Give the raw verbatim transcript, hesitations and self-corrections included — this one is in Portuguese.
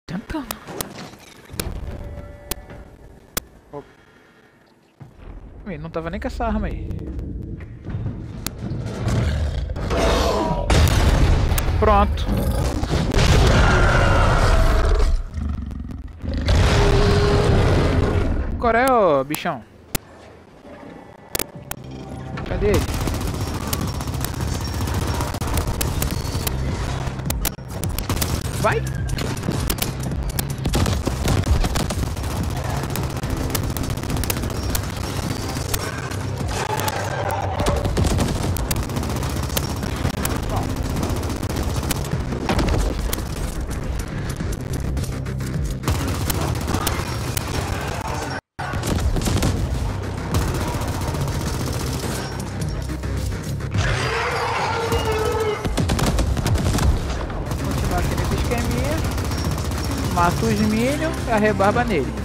tentando. Oh. Ih, não tava nem com essa arma aí. Pronto. Qual é, ô bichão? Cadê ele? Vai! Mata os minions e a rebarba nele.